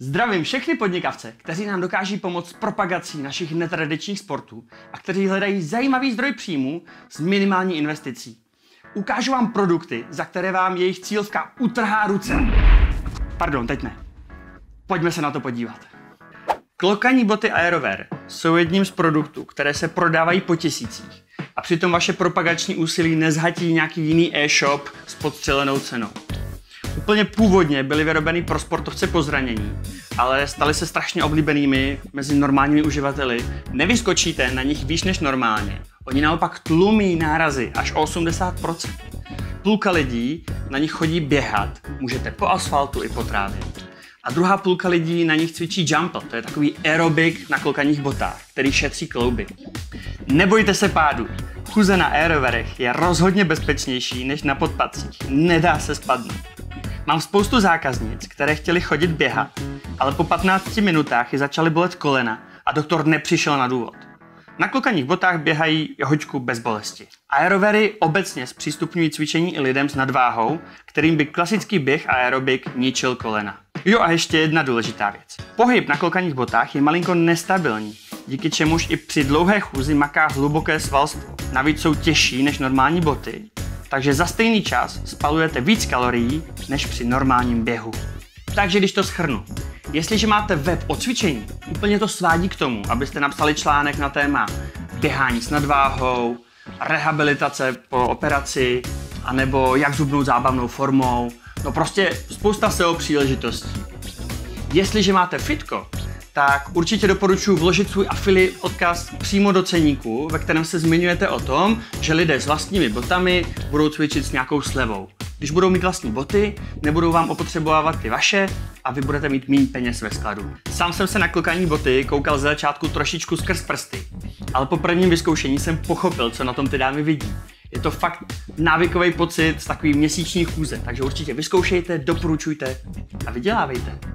Zdravím všechny podnikavce, kteří nám dokáží pomoct s propagací našich netradičních sportů a kteří hledají zajímavý zdroj příjmů s minimální investicí. Ukážu vám produkty, za které vám jejich cílovka utrhá ruce. Pardon, teď ne. Pojďme se na to podívat. Klokaní boty Aerowear jsou jedním z produktů, které se prodávají po tisících a přitom vaše propagační úsilí nezhatí nějaký jiný e-shop s podstřelenou cenou. Úplně původně byly vyrobeny pro sportovce po zranění, ale staly se strašně oblíbenými mezi normálními uživateli. Nevyskočíte na nich výš než normálně. Oni naopak tlumí nárazy až o 80%. Půlka lidí na nich chodí běhat, můžete po asfaltu i po trávě. A druhá půlka lidí na nich cvičí jumpl, to je takový aerobik na klokaních botách, který šetří klouby. Nebojte se pádu. Chůze na aeroverech je rozhodně bezpečnější než na podpacích. Nedá se spadnout. Mám spoustu zákaznic, které chtěly chodit běhat, ale po 15 minutách je začaly bolet kolena a doktor nepřišel na důvod. Na klokaních botách běhají hoďku bez bolesti. Aerovery obecně zpřístupňují cvičení i lidem s nadváhou, kterým by klasický běh a aerobik ničil kolena. Jo a ještě jedna důležitá věc. Pohyb na klokaních botách je malinko nestabilní, díky čemuž i při dlouhé chůzi maká hluboké svalstvo. Navíc jsou těžší než normální boty, takže za stejný čas spalujete víc kalorií než při normálním běhu. Takže když to shrnu, jestliže máte web o cvičení, úplně to svádí k tomu, abyste napsali článek na téma běhání s nadváhou, rehabilitace po operaci, anebo jak zhubnout zábavnou formou, no prostě spousta SEO příležitostí. Jestliže máte fitko, tak určitě doporučuji vložit svůj affiliate odkaz přímo do ceníku, ve kterém se zmiňujete o tom, že lidé s vlastními botami budou cvičit s nějakou slevou. Když budou mít vlastní boty, nebudou vám opotřebovávat ty vaše a vy budete mít méně peněz ve skladu. Sám jsem se na klokaní boty koukal ze začátku trošičku skrz prsty, ale po prvním vyzkoušení jsem pochopil, co na tom ty dámy vidí. Je to fakt návykový pocit z takový měsíční chůze, takže určitě vyzkoušejte, doporučujte a vydělávejte.